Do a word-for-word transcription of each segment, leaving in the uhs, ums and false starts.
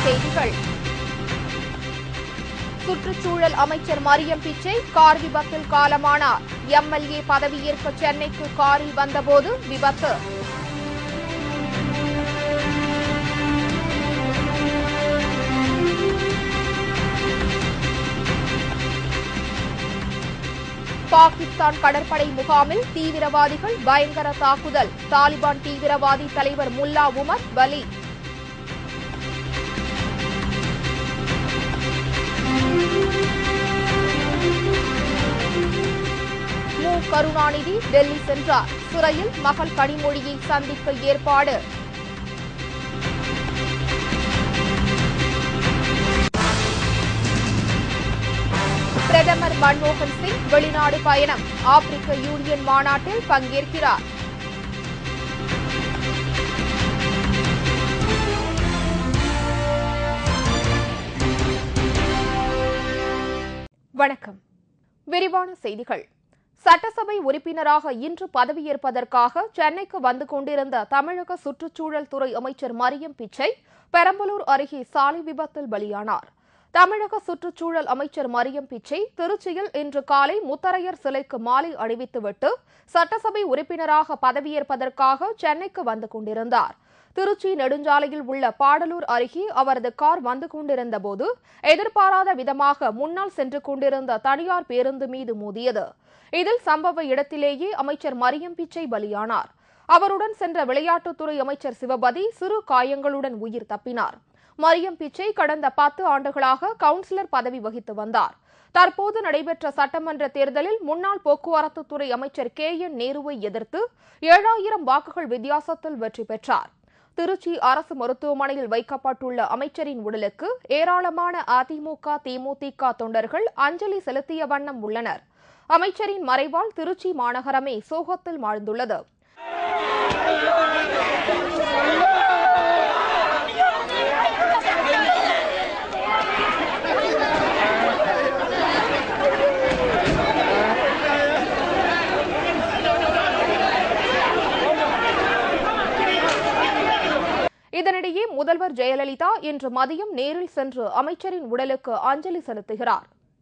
செய்திகள். சுற்றுச்சூழல் அமைச்சர் மரியம் பிச்சை கார் விபத்தில் காலமானார். எம்எல்ஏ பதவியேற்க சென்னைக்கு காரில் வந்தபோது விபத்து. பாகிஸ்தான் கடற்படை முகாமில் தீவிரவாதிகள் பயங்கர தாக்குதல். தாலிபான் தீவிரவாதி தலைவர் முல்லா உமர் பலி. மு கருணாநிதி டெல்லி சென்றார். சிறையில் மகள் கனிமொழியை சந்திக்க ஏற்பாடு. பிரதமர் மன்மோகன் சிங் வெளிநாடு பயணம். ஆப்பிரிக்க யூனியன் மாநாட்டில் பங்கேற்கிறார். வணக்கம். விரிவான செய்திகள். சட்டசபை உறுப்பினராக இன்று பதவியேற்பதற்காக சென்னைக்கு வந்து கொண்டிருந்த தமிழக சுற்றுச்சூழல் துறை அமைச்சர் மரியம் பிச்சை பெரம்பலூர் அருகே சாலை விபத்தில் பலியானார். தமிழக சுற்றுச்சூழல் அமைச்சர் மரியம் பிச்சை திருச்சியில் இன்று காலை முத்தரையர் சிலைக்கு மாலை அணிவித்துவிட்டு சட்டசபை உறுப்பினராக பதவியேற்பதற்காக சென்னைக்கு வந்து கொண்டிருந்தார். திருச்சி நெடுஞ்சாலையில் உள்ள பாடலூர் அருகே அவரது கார் வந்து கொண்டிருந்தபோது எதிர்பாராத விதமாக முன்னால் சென்று கொண்டிருந்த தனியார் பேருந்து மீது மோதியது. இதில் சம்பவ இடத்திலேயே அமைச்சர் மரியம் பிச்சை பலியானார். அவருடன் சென்ற விளையாட்டுத்துறை அமைச்சர் சிவபதி சிறு காயங்களுடன் உயிர் தப்பினார். மரியம் பிச்சை கடந்த பத்து ஆண்டுகளாக கவுன்சிலர் பதவி வகித்து வந்தார். தற்போது நடைபெற்ற சட்டமன்ற தேர்தலில் முன்னாள் போக்குவரத்துத்துறை அமைச்சர் கே என் நேருவை எதிர்த்து ஏழாயிரம் வாக்குகள் வித்தியாசத்தில் வெற்றி பெற்றார். திருச்சி அரசு மருத்துவமனையில் வைக்கப்பட்டுள்ள அமைச்சரின் உடலுக்கு ஏராளமான அதிமுக தேமுதிக தொண்டர்கள் அஞ்சலி செலுத்திய வண்ணம் உள்ளனர். அமைச்சரின் மறைவால் திருச்சி மாநகரமே சோகத்தில் ஆழ்ந்துள்ளது. இதனிடையே முதல்வர் ஜெயலலிதா இன்று மதியம் நேரில் சென்று அமைச்சரின் உடலுக்கு அஞ்சலி செலுத்துகிறார்.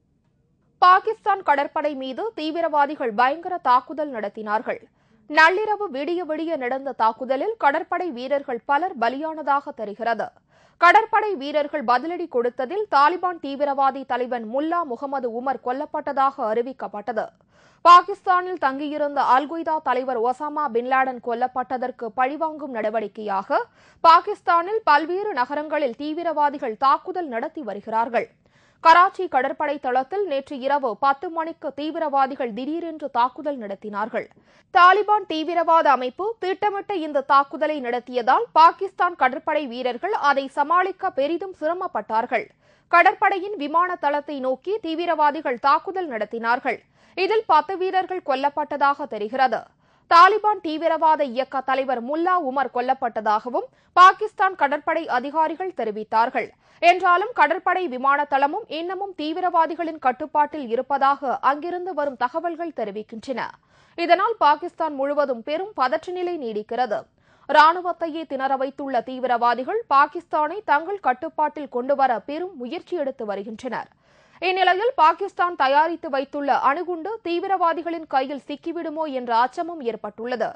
பாகிஸ்தான் கடற்படை மீது தீவிரவாதிகள் பயங்கர தாக்குதல் நடத்தினார்கள். நள்ளிரவு விடிய விடிய நடந்த தாக்குதலில் கடற்படை வீரர்கள் பலர் பலியானதாக தெரிகிறது. கடற்படை வீரர்கள் பதிலடி கொடுத்ததில் தாலிபான் தீவிரவாதி தலைவன் முல்லா முகமது உமர் கொல்லப்பட்டதாக அறிவிக்கப்பட்டது. பாகிஸ்தானில் தங்கியிருந்த அல்கொய்தா தலைவர் ஒசாமா பின்லாடன் கொல்லப்பட்டதற்கு பழிவாங்கும் நடவடிக்கையாக பாகிஸ்தானில் பல்வேறு நகரங்களில் தீவிரவாதிகள் தாக்குதல் நடத்தி வருகிறார்கள். கராச்சி கடற்படை தளத்தில் நேற்று இரவு பத்து மணிக்கு தீவிரவாதிகள் திடீரென்று தாக்குதல் நடத்தினார்கள். தாலிபான் தீவிரவாத அமைப்பு திட்டமிட்ட இந்த தாக்குதலை நடத்தியதால் பாகிஸ்தான் கடற்படை வீரர்கள் அதை சமாளிக்க பெரிதும் சிரமப்பட்டார்கள். கடற்படையின் விமான தளத்தை நோக்கி தீவிரவாதிகள் தாக்குதல் நடத்தினார்கள். இதில் பத்து வீரர்கள் கொல்லப்பட்டதாக தெரிகிறது. தாலிபான் தீவிரவாத இயக்க தலைவர் முல்லா உமர் கொல்லப்பட்டதாகவும் பாகிஸ்தான் கடற்படை அதிகாரிகள் தெரிவித்தார்கள். என்றாலும் கடற்படை விமான தளமும் இன்னமும் தீவிரவாதிகளின் கட்டுப்பாட்டில் இருப்பதாக அங்கிருந்து வரும் தகவல்கள் தெரிவிக்கின்றன. இதனால் பாகிஸ்தான் முழுவதும் பெரும் பதற்ற நிலை நீடிக்கிறது. ராணுவத்தையே திணற வைத்துள்ள தீவிரவாதிகள் பாகிஸ்தானை தங்கள் கட்டுப்பாட்டில் கொண்டுவர பெரும் முயற்சி எடுத்து வருகின்றனர். இந்நிலையில் பாகிஸ்தான் தயாரித்து வைத்துள்ள அணுகுண்டு தீவிரவாதிகளின் கையில் சிக்கிவிடுமோ என்ற அச்சமும் ஏற்பட்டுள்ளது.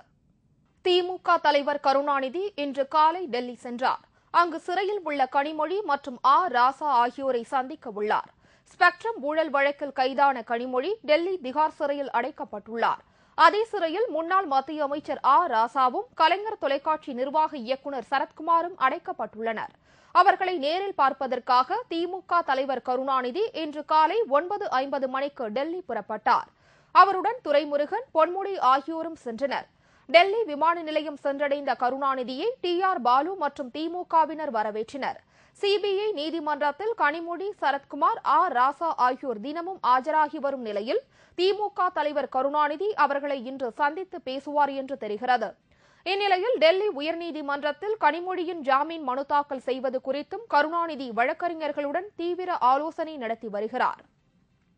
திமுக தலைவர் கருணாநிதி இன்று காலை டெல்லி சென்றார். அங்கு சிறையில் உள்ள கனிமொழி மற்றும் ஆ ராசா ஆகியோரை சந்திக்க உள்ளார். ஸ்பெக்ட்ரம் ஊழல் வழக்கில் கைதான கனிமொழி டெல்லி திகார் சிறையில் அடைக்கப்பட்டுள்ளார். அதே சிறையில் முன்னாள் மத்திய அமைச்சர் ஆ ராசாவும் கலைஞர் தொலைக்காட்சி நிர்வாக இயக்குநர் சரத்குமாரும் அடைக்கப்பட்டுள்ளனர். அவர்களை நேரில் பார்ப்பதற்காக திமுக தலைவர் கருணாநிதி இன்று காலை ஒன்பது ஐம்பது மணிக்கு டெல்லி புறப்பட்டார். அவருடன் துரைமுருகன், பொன்முடி ஆகியோரும் சென்றனர். டெல்லி விமான நிலையம் சென்றடைந்த கருணாநிதியை டி ஆர் பாலு மற்றும் திமுகவினர் வரவேற்றனர். சிபிஐ நீதிமன்றத்தில் கனிமொழி, சரத்குமார், ஆ ராசா ஆகியோர் தினமும் ஆஜராகி வரும் நிலையில் திமுக தலைவர் கருணாநிதி அவர்களை இன்று சந்தித்து பேசுவார் என்று தெரிகிறது. இந்நிலையில் டெல்லி உயர்நீதிமன்றத்தில் கனிமொழியின் ஜாமீன் மனு தாக்கல் செய்வது குறித்தும் கருணாநிதி வழக்கறிஞர்களுடன் தீவிர ஆலோசனை நடத்தி வருகிறார்.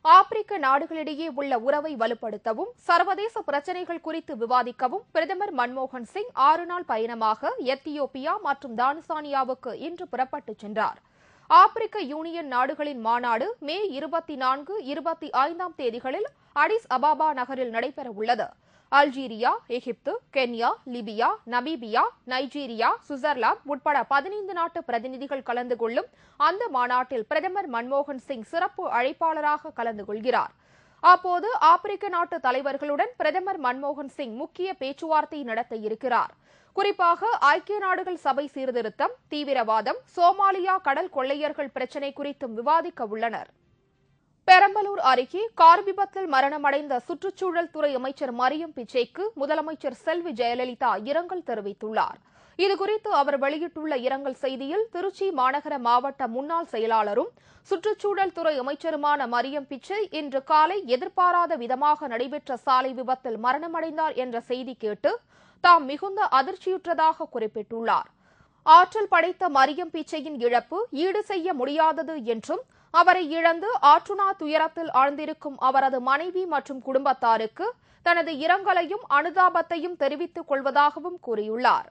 ஆப்பிரிக்க நாடுகளிடையே உள்ள உறவை வலுப்படுத்தவும் சர்வதேச பிரச்சினைகள் குறித்து விவாதிக்கவும் பிரதமர் மன்மோகன் சிங் ஆறு நாள் பயணமாக எத்தியோப்பியா மற்றும் தான்சானியாவுக்கு இன்று புறப்பட்டுச் சென்றார். ஆப்பிரிக்க யூனியன் நாடுகளின் மாநாடு மே இருபத்தி நான்கு இருபத்தி ஐந்தாம் தேதிகளில் அடிஸ் அபாபா நகரில் நடைபெறவுள்ளது. அல்ஜீரியா, எகிப்து, கென்யா, லிபியா, நமீபியா, நைஜீரியா, சுவிட்சர்லாந்து உட்பட பதினைந்து நாட்டு பிரதிநிதிகள் கலந்து கொள்ளும் அந்த மாநாட்டில் பிரதமர் மன்மோகன் சிங் சிறப்பு அழைப்பாளராக கலந்து கொள்கிறார். அப்போது ஆப்பிரிக்க நாட்டு தலைவர்களுடன் பிரதமர் மன்மோகன் சிங் முக்கிய பேச்சுவார்த்தை நடத்த இருக்கிறார். குறிப்பாக ஐக்கிய நாடுகள் சபை சீர்திருத்தம், தீவிரவாதம், சோமாலியா கடல் கொள்ளையர்கள் பிரச்சினை குறித்தும் விவாதிக்க உள்ளனர். பெரம்பலூர் அருகே கார் விபத்தில் மரணமடைந்த சுற்றுச்சூழல் துறை அமைச்சர் மரியம் பிச்சைக்கு முதலமைச்சர் செல்வி ஜெயலலிதா இரங்கல் தெரிவித்துள்ளார். இதுகுறித்து அவர் வெளியிட்டுள்ள இரங்கல் செய்தியில், திருச்சி மாநகர மாவட்ட முன்னாள் செயலாளரும் சுற்றுச்சூழல் துறை அமைச்சருமான மரியம் பிச்சை இன்று காலை எதிர்பாராத விதமாக நடைபெற்ற சாலை விபத்தில் மரணமடைந்தார் என்ற செய்தி கேட்டு தாம் மிகுந்த அதிர்ச்சியுற்றதாக குறிப்பிட்டுள்ளார். ஆற்றல் படைத்த மரியம் பிச்சையின் இழப்பு ஈடு செய்ய முடியாதது என்றும், அவரை இழந்து ஆற்றுணா துயரத்தில் ஆழ்ந்திருக்கும் அவரது மனைவி மற்றும் குடும்பத்தாருக்கு தனது இரங்கலையும் அனுதாபத்தையும் தெரிவித்துக் கொள்வதாகவும் கூறியுள்ளார்.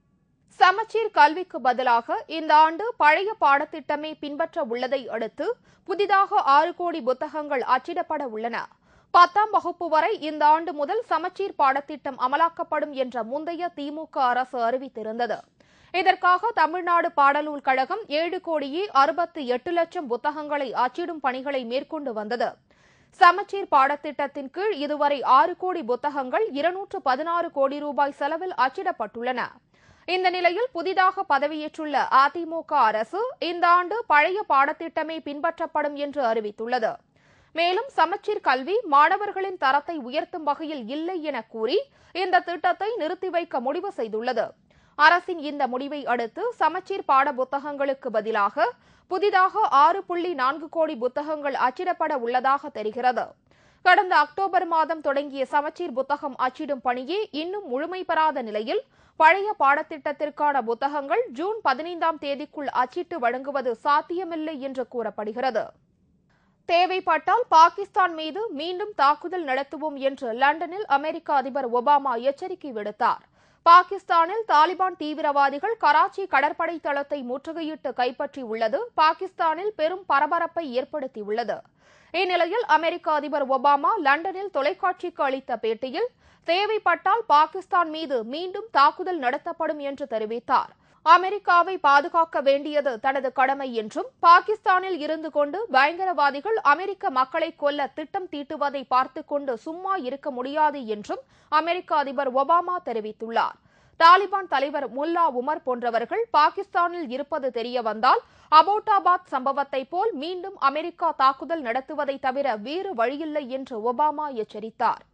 சமச்சீர் கல்விக்கு பதிலாக இந்த ஆண்டு பழைய பாடத்திட்டமே பின்பற்ற உள்ளதை அடுத்து புதிதாக ஆறு கோடி புத்தகங்கள் அச்சிடப்பட உள்ளன. பத்தாம் வகுப்பு வரை இந்த ஆண்டு முதல் சமச்சீர் பாடத்திட்டம் அமலாக்கப்படும் என்ற முந்தைய திமுக அரசு அறிவித்திருந்தது. இதற்காக தமிழ்நாடு பாடநூல் கழகம் ஏழு கோடியே அறுபத்தி எட்டு லட்சம் புத்தகங்களை அச்சிடும் பணிகளை மேற்கொண்டு வந்தது. சமச்சீர் பாடத்திட்டத்தின் கீழ் இதுவரை ஆறு கோடி புத்தகங்கள் இருநூற்று பதினாறு கோடி ரூபாய் செலவில் அச்சிடப்பட்டுள்ளன. இந்த நிலையில் புதிதாக பதவியேற்றுள்ள அதிமுக அரசு இந்த ஆண்டு பழைய பாடத்திட்டமே பின்பற்றப்படும் என்று அறிவித்துள்ளது. மேலும் சமச்சீர் கல்வி மாணவர்களின் தரத்தை உயர்த்தும் வகையில் இல்லை என கூறி இந்த திட்டத்தை நிறுத்தி வைக்க முடிவு செய்துள்ளது. அரசின் இந்த முடிவை அடுத்து சமச்சீர் பாட புத்தகங்களுக்கு பதிலாக புதிதாக ஆறு புள்ளி நான்கு கோடி புத்தகங்கள் அச்சிடப்பட உள்ளதாக தெரிகிறது. கடந்த அக்டோபர் மாதம் தொடங்கிய சமச்சீர் புத்தகம் அச்சிடும் பணியே இன்னும் முழுமை பெறாத நிலையில் பழைய பாடத்திட்டத்திற்கான புத்தகங்கள் ஜூன் பதினைந்தாம் தேதிக்குள் அச்சிட்டு வழங்குவது சாத்தியமில்லை என்று கூறப்படுகிறது. தேவைப்பட்டால் பாகிஸ்தான் மீது மீண்டும் தாக்குதல் நடத்துவோம் என்று லண்டனில் அமெரிக்க அதிபர் ஒபாமா எச்சரிக்கை விடுத்தார். பாகிஸ்தானில் தாலிபான் தீவிரவாதிகள் கராச்சி கடற்படை தளத்தை முற்றுகையிட்டு கைப்பற்றியுள்ளது பாகிஸ்தானில் பெரும் பரபரப்பை ஏற்படுத்தியுள்ளது. இந்நிலையில் அமெரிக்க அதிபர் ஒபாமா லண்டனில் தொலைக்காட்சிக்கு அளித்த பேட்டியில் தேவைப்பட்டால் பாகிஸ்தான் மீது மீண்டும் தாக்குதல் நடத்தப்படும் என்று தெரிவித்தார். அமெரிக்காவை பாதுகாக்க வேண்டியது தனது கடமை என்றும், பாகிஸ்தானில் இருந்து கொண்டு பயங்கரவாதிகள் அமெரிக்க மக்களை கொல்ல திட்டம் தீட்டுவதை பார்த்துக் கொண்டு சும்மா இருக்க முடியாது என்றும் அமெரிக்க அதிபர் ஒபாமா தெரிவித்துள்ளார். தாலிபான் தலைவர் முல்லா உமர் போன்றவர்கள் பாகிஸ்தானில் இருப்பது தெரியவந்தால் அபோட்டாபாத் சம்பவத்தை போல் மீண்டும் அமெரிக்கா தாக்குதல் நடத்துவதை தவிர வேறு வழியில்லை என்று ஒபாமா எச்சரித்தார்.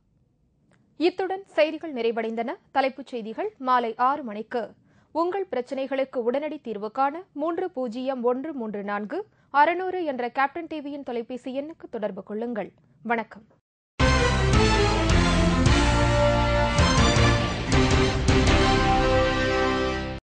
இத்துடன் செய்திகள் நிறைவடைந்தன. தலைப்புச் செய்திகள் மாலை ஆறு மணிக்கு. உங்கள் பிரச்சினைகளுக்கு உடனடி தீர்வு காண மூன்று பூஜ்ஜியம் ஒன்று மூன்று நான்கு அறுநூறு என்ற கேப்டன் டிவியின் தொலைபேசி எண்ணுக்கு தொடர்பு கொள்ளுங்கள். வணக்கம்.